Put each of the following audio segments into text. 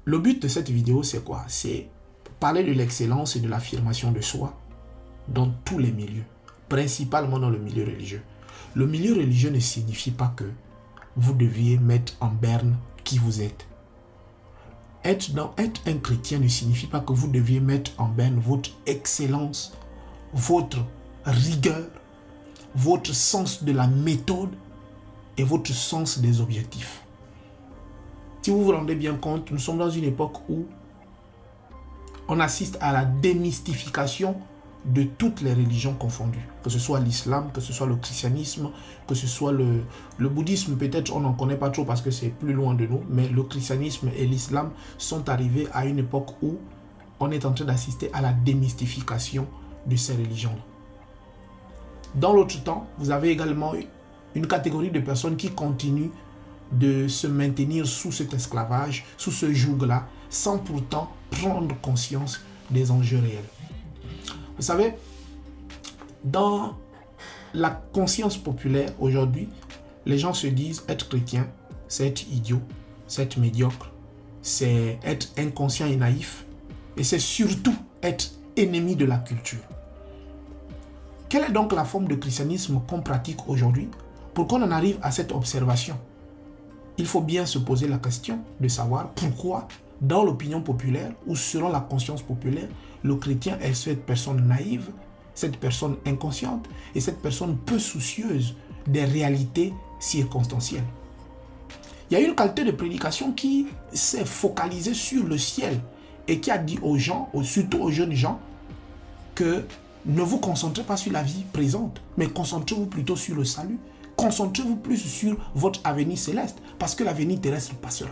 Le but de cette vidéo, c'est quoi? C'est parler de l'excellence et de l'affirmation de soi dans tous les milieux, principalement dans le milieu religieux. Le milieu religieux ne signifie pas que vous deviez mettre en berne qui vous êtes. Être un chrétien ne signifie pas que vous deviez mettre en berne votre excellence, votre rigueur, votre sens de la méthode et votre sens des objectifs. Si vous vous rendez bien compte, nous sommes dans une époque où on assiste à la démystification de toutes les religions confondues, que ce soit l'islam, que ce soit le christianisme, que ce soit le bouddhisme, peut-être on n'en connaît pas trop parce que c'est plus loin de nous, mais le christianisme et l'islam sont arrivés à une époque où on est en train d'assister à la démystification de ces religions-là. Dans l'autre temps, vous avez également une catégorie de personnes qui continuent de se maintenir sous cet esclavage, sous ce joug-là, sans pourtant prendre conscience des enjeux réels. Vous savez, dans la conscience populaire aujourd'hui, les gens se disent être chrétien, c'est être idiot, c'est être médiocre, c'est être inconscient et naïf, et c'est surtout être ennemi de la culture. Quelle est donc la forme de christianisme qu'on pratique aujourd'hui pour qu'on en arrive à cette observation? Il faut bien se poser la question de savoir pourquoi, dans l'opinion populaire ou selon la conscience populaire, le chrétien est cette personne naïve, cette personne inconsciente et cette personne peu soucieuse des réalités circonstancielles. Il y a une qualité de prédication qui s'est focalisée sur le ciel et qui a dit aux gens, surtout aux jeunes gens, que ne vous concentrez pas sur la vie présente, mais concentrez-vous plutôt sur le salut. Concentrez-vous plus sur votre avenir céleste, parce que l'avenir terrestre passera.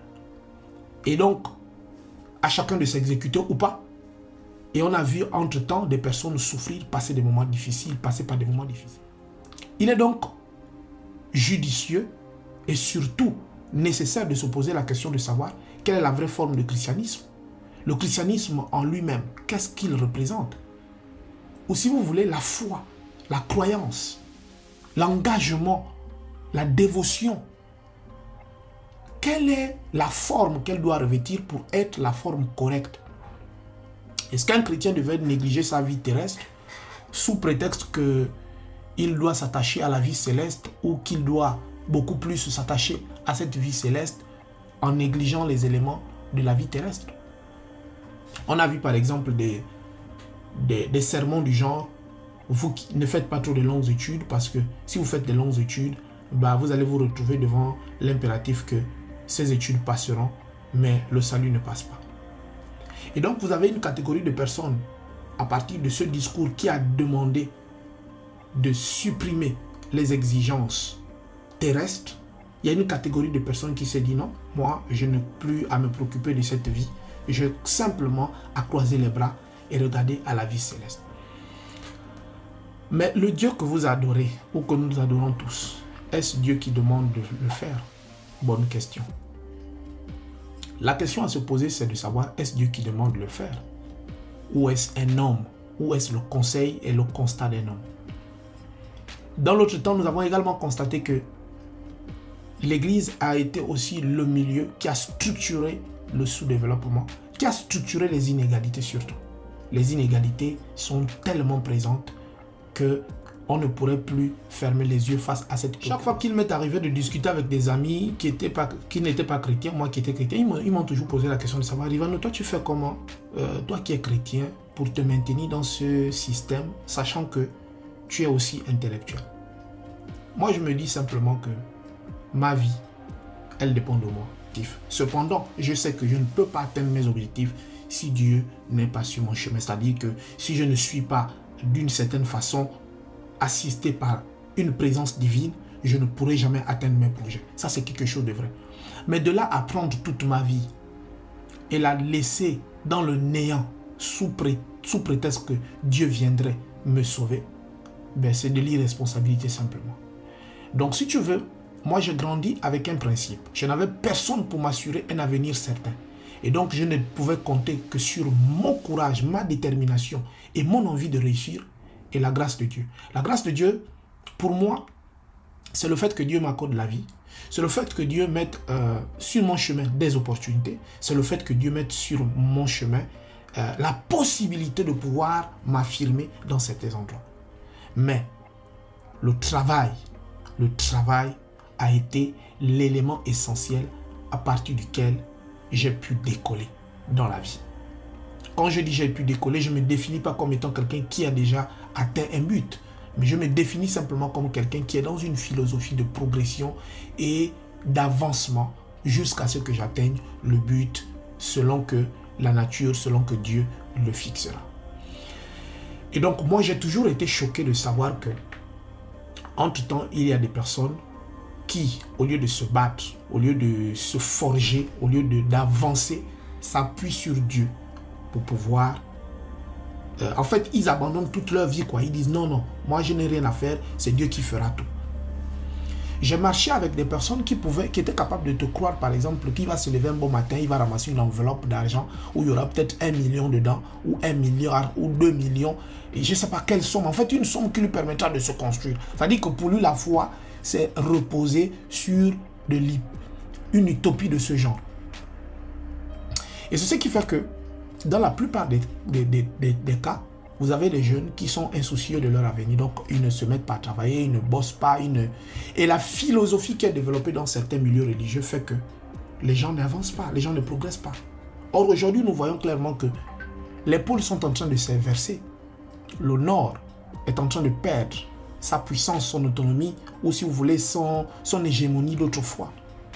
Et donc, à chacun de s'exécuter ou pas. Et on a vu entre-temps des personnes souffrir, passer des moments difficiles, passer par des moments difficiles. Il est donc judicieux et surtout nécessaire de se poser la question de savoir quelle est la vraie forme de christianisme. Le christianisme en lui-même, qu'est-ce qu'il représente? Ou si vous voulez, la foi, la croyance, l'engagement, la dévotion. Quelle est la forme qu'elle doit revêtir pour être la forme correcte? Est-ce qu'un chrétien devait négliger sa vie terrestre sous prétexte qu'il doit s'attacher à la vie céleste ou qu'il doit beaucoup plus s'attacher à cette vie céleste en négligeant les éléments de la vie terrestre? On a vu par exemple des sermons du genre: vous ne faites pas trop de longues études, parce que si vous faites de longues études, vous allez vous retrouver devant l'impératif que ces études passeront, mais le salut ne passe pas. Et donc vous avez une catégorie de personnes, à partir de ce discours qui a demandé de supprimer les exigences terrestres, il y a une catégorie de personnes qui s'est dit non, moi je n'ai plus à me préoccuper de cette vie, je simplement à croiser les bras et regarder à la vie céleste. Mais le Dieu que vous adorez, ou que nous adorons tous, est-ce Dieu qui demande de le faire? Bonne question. La question à se poser, c'est de savoir, est-ce Dieu qui demande de le faire? Ou est-ce un homme? Ou est-ce le conseil et le constat d'un homme? Dans l'autre temps, nous avons également constaté que l'Église a été aussi le milieu qui a structuré le sous-développement, qui a structuré les inégalités surtout. Les inégalités sont tellement présentes qu'on ne pourrait plus fermer les yeux face à cette question. Chaque fois qu'il m'est arrivé de discuter avec des amis qui n'étaient pas chrétiens, moi qui étais chrétien, ils m'ont toujours posé la question de savoir: Rivano, toi tu fais comment, toi qui es chrétien, pour te maintenir dans ce système, sachant que tu es aussi intellectuel? Moi je me dis simplement que ma vie, elle dépend de moi. Cependant, je sais que je ne peux pas atteindre mes objectifs si Dieu n'est pas sur mon chemin. C'est-à-dire que si je ne suis pas d'une certaine façon assisté par une présence divine, je ne pourrai jamais atteindre mes projets. Ça, c'est quelque chose de vrai. Mais de là à prendre toute ma vie et la laisser dans le néant sous prétexte que Dieu viendrait me sauver, c'est de l'irresponsabilité simplement. Donc si tu veux, moi j'ai grandi avec un principe. Je n'avais personne pour m'assurer un avenir certain. Et donc je ne pouvais compter que sur mon courage, ma détermination et mon envie de réussir et la grâce de Dieu. La grâce de Dieu, pour moi, c'est le fait que Dieu m'accorde la vie. C'est le fait que Dieu mette sur mon chemin des opportunités. C'est le fait que Dieu mette sur mon chemin la possibilité de pouvoir m'affirmer dans certains endroits. Mais le travail a été l'élément essentiel à partir duquel j'ai pu décoller dans la vie. Quand je dis j'ai pu décoller, je ne me définis pas comme étant quelqu'un qui a déjà atteint un but, mais je me définis simplement comme quelqu'un qui est dans une philosophie de progression et d'avancement jusqu'à ce que j'atteigne le but selon que la nature, selon que Dieu le fixera. Et donc, moi, j'ai toujours été choqué de savoir que, entre-temps, il y a des personnes qui, au lieu de se battre, au lieu de se forger, au lieu d'avancer, s'appuient sur Dieu pour pouvoir... en fait, ils abandonnent toute leur vie, quoi. Ils disent, non, non, moi, je n'ai rien à faire, c'est Dieu qui fera tout. J'ai marché avec des personnes qui étaient capables de te croire, par exemple, qu'il va se lever un bon matin, il va ramasser une enveloppe d'argent où il y aura peut-être 1 million dedans, ou 1 milliard, ou 2 millions, et je ne sais pas quelle somme. En fait, une somme qui lui permettra de se construire. C'est-à-dire que pour lui, la foi, c'est reposer sur une utopie de ce genre. Et c'est ce qui fait que, dans la plupart des cas, vous avez des jeunes qui sont insoucieux de leur avenir, donc ils ne se mettent pas à travailler, ils ne bossent pas, et la philosophie qui est développée dans certains milieux religieux fait que les gens n'avancent pas, les gens ne progressent pas. Or, aujourd'hui, nous voyons clairement que les pôles sont en train de s'inverser. Le Nord est en train de perdre sa puissance, son autonomie, ou si vous voulez, son hégémonie d'autrefois.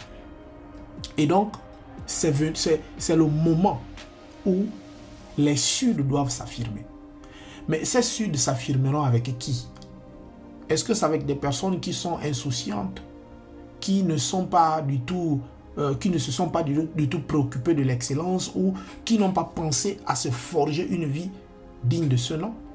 Et donc, c'est le moment où les Suds doivent s'affirmer. Mais ces Suds s'affirmeront avec qui? Est-ce que c'est avec des personnes qui sont insouciantes, qui ne sont pas du tout, qui ne se sont pas du tout préoccupées de l'excellence, ou qui n'ont pas pensé à se forger une vie digne de ce nom?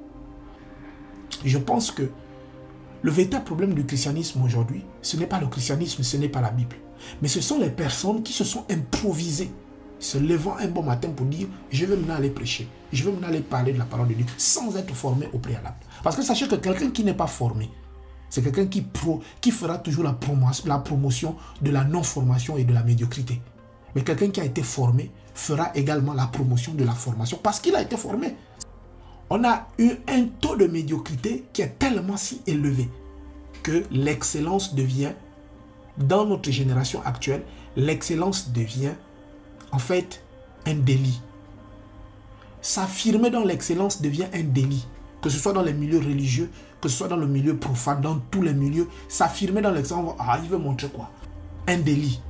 Je pense que le véritable problème du christianisme aujourd'hui, ce n'est pas le christianisme, ce n'est pas la Bible. Mais ce sont les personnes qui se sont improvisées, se levant un bon matin pour dire « je vais maintenant aller prêcher, je vais maintenant aller parler de la parole de Dieu » sans être formé au préalable. Parce que sachez que quelqu'un qui n'est pas formé, c'est quelqu'un qui fera toujours la promotion de la non-formation et de la médiocrité. Mais quelqu'un qui a été formé fera également la promotion de la formation parce qu'il a été formé. On a eu un taux de médiocrité qui est tellement si élevé que l'excellence devient, dans notre génération actuelle, l'excellence devient en fait un délit. S'affirmer dans l'excellence devient un délit. Que ce soit dans les milieux religieux, que ce soit dans le milieu profane, dans tous les milieux, s'affirmer dans l'excellence, ah, il veut montrer quoi? Un délit.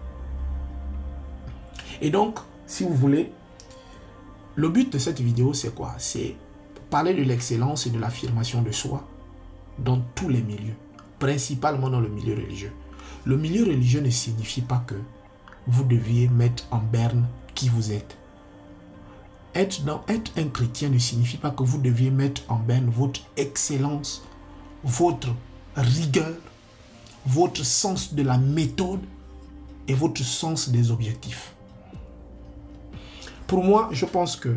Et donc, si vous voulez, le but de cette vidéo, c'est quoi? C'est parler de l'excellence et de l'affirmation de soi dans tous les milieux, principalement dans le milieu religieux. Le milieu religieux ne signifie pas que vous deviez mettre en berne qui vous êtes. Être un chrétien ne signifie pas que vous deviez mettre en berne votre excellence, votre rigueur, votre sens de la méthode et votre sens des objectifs. Pour moi, je pense que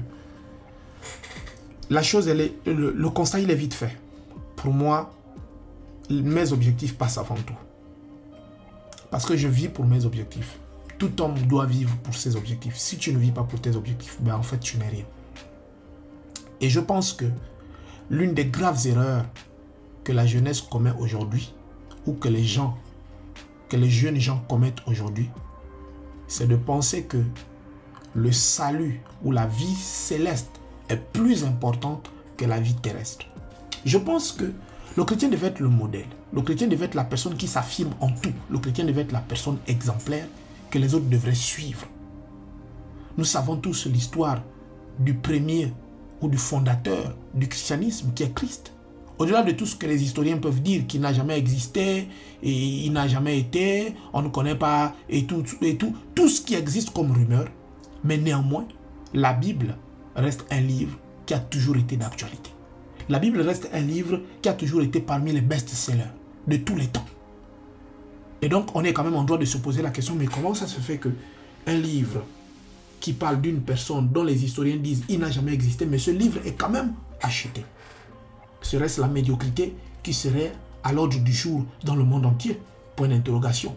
la chose, le constat, il est vite fait. Pour moi, mes objectifs passent avant tout. Parce que je vis pour mes objectifs. Tout homme doit vivre pour ses objectifs. Si tu ne vis pas pour tes objectifs, ben en fait, tu n'es rien. Et je pense que l'une des graves erreurs que la jeunesse commet aujourd'hui, ou que les jeunes gens commettent aujourd'hui, c'est de penser que le salut ou la vie céleste est plus importante que la vie terrestre. Je pense que le chrétien devait être le modèle. Le chrétien devait être la personne qui s'affirme en tout. Le chrétien devait être la personne exemplaire que les autres devraient suivre. Nous savons tous l'histoire du premier ou du fondateur du christianisme qui est Christ. Au-delà de tout ce que les historiens peuvent dire, qu'il n'a jamais existé, et il n'a jamais été, on ne connaît pas, et tout ce qui existe comme rumeur, mais néanmoins, la Bible reste un livre qui a toujours été d'actualité. La Bible reste un livre qui a toujours été parmi les best-sellers de tous les temps. Et donc, on est quand même en droit de se poser la question, mais comment ça se fait qu'un livre qui parle d'une personne dont les historiens disent qu'il n'a jamais existé, mais ce livre est quand même acheté? Serait-ce la médiocrité qui serait à l'ordre du jour dans le monde entier. Point d'interrogation.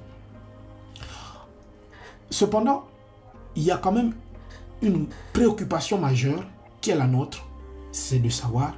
Cependant, il y a quand même une préoccupation majeure qui est la nôtre, c'est de savoir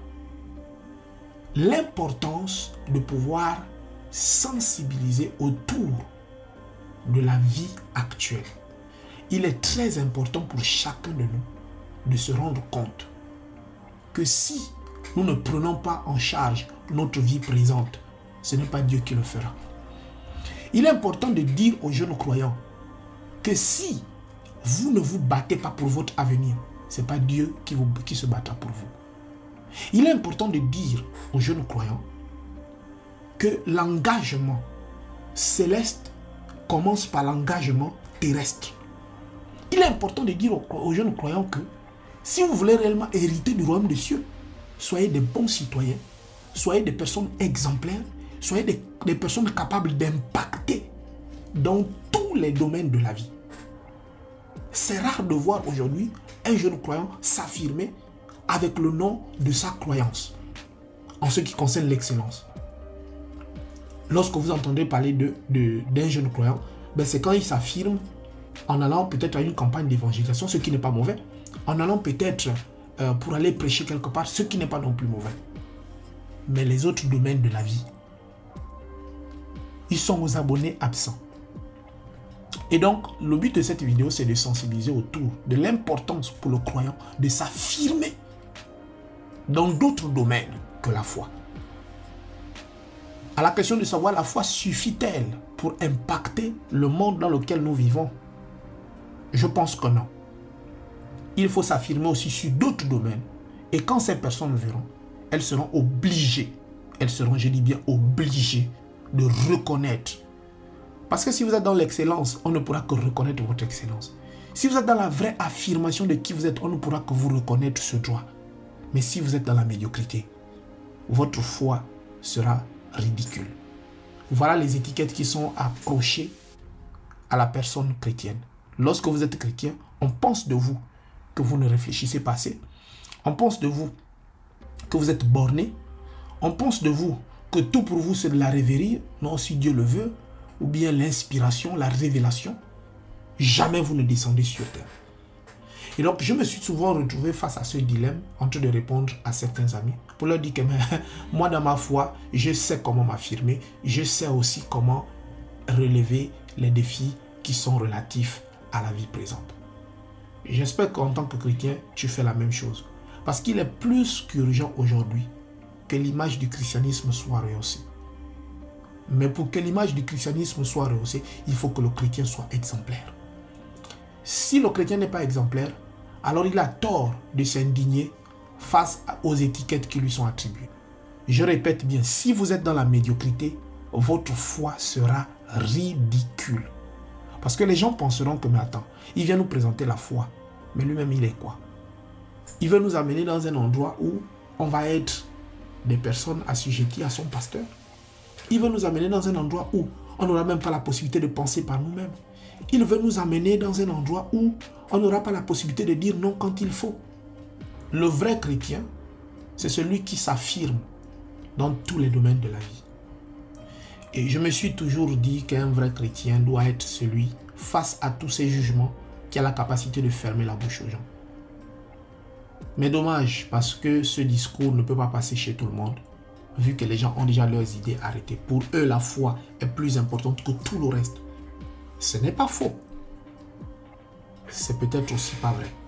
l'importance de pouvoir sensibiliser autour de la vie actuelle. Il est très important pour chacun de nous de se rendre compte que si nous ne prenons pas en charge notre vie présente, ce n'est pas Dieu qui le fera. Il est important de dire aux jeunes croyants que si vous ne vous battez pas pour votre avenir, ce n'est pas Dieu qui se battra pour vous. Il est important de dire aux jeunes croyants que l'engagement céleste commence par l'engagement terrestre. Il est important de dire aux jeunes croyants que si vous voulez réellement hériter du royaume des cieux, soyez des bons citoyens, soyez des personnes exemplaires, soyez des personnes capables d'impacter dans tous les domaines de la vie. C'est rare de voir aujourd'hui un jeune croyant s'affirmer avec le nom de sa croyance en ce qui concerne l'excellence. Lorsque vous entendez parler d'un jeune croyant, ben c'est quand il s'affirme en allant peut-être à une campagne d'évangélisation, ce qui n'est pas mauvais, en allant peut-être pour aller prêcher quelque part, ce qui n'est pas non plus mauvais. Mais les autres domaines de la vie, ils sont aux abonnés absents. Et donc, le but de cette vidéo, c'est de sensibiliser autour de l'importance pour le croyant de s'affirmer dans d'autres domaines que la foi. À la question de savoir la foi suffit-elle pour impacter le monde dans lequel nous vivons? Je pense que non. Il faut s'affirmer aussi sur d'autres domaines. Et quand ces personnes verront, elles seront obligées, je dis bien obligées, de reconnaître. Parce que si vous êtes dans l'excellence, on ne pourra que reconnaître votre excellence. Si vous êtes dans la vraie affirmation de qui vous êtes, on ne pourra que vous reconnaître ce droit. Mais si vous êtes dans la médiocrité, votre foi sera ridicule. Voilà les étiquettes qui sont accrochées à la personne chrétienne. Lorsque vous êtes chrétien, on pense de vous que vous ne réfléchissez pas assez. On pense de vous que vous êtes borné. On pense de vous que tout pour vous c'est de la rêverie, non si Dieu le veut, ou bien l'inspiration, la révélation. Jamais vous ne descendez sur terre. Et donc, je me suis souvent retrouvé face à ce dilemme en train de répondre à certains amis pour leur dire que moi, dans ma foi, je sais comment m'affirmer. Je sais aussi comment relever les défis qui sont relatifs à la vie présente. J'espère qu'en tant que chrétien, tu fais la même chose. Parce qu'il est plus qu'urgent aujourd'hui que l'image du christianisme soit rehaussée. Mais pour que l'image du christianisme soit rehaussée, il faut que le chrétien soit exemplaire. Si le chrétien n'est pas exemplaire, alors il a tort de s'indigner face aux étiquettes qui lui sont attribuées. Je répète bien, si vous êtes dans la médiocrité, votre foi sera ridicule. Parce que les gens penseront que, mais attends, il vient nous présenter la foi. Mais lui-même, il est quoi? Il veut nous amener dans un endroit où on va être des personnes assujetties à son pasteur. Il veut nous amener dans un endroit où on n'aura même pas la possibilité de penser par nous-mêmes. Il veut nous amener dans un endroit où on n'aura pas la possibilité de dire non quand il faut. Le vrai chrétien, c'est celui qui s'affirme dans tous les domaines de la vie. Et je me suis toujours dit qu'un vrai chrétien doit être celui, face à tous ces jugements, qui a la capacité de fermer la bouche aux gens. Mais dommage, parce que ce discours ne peut pas passer chez tout le monde, vu que les gens ont déjà leurs idées arrêtées. Pour eux, la foi est plus importante que tout le reste. Ce n'est pas faux. C'est peut-être aussi pas vrai.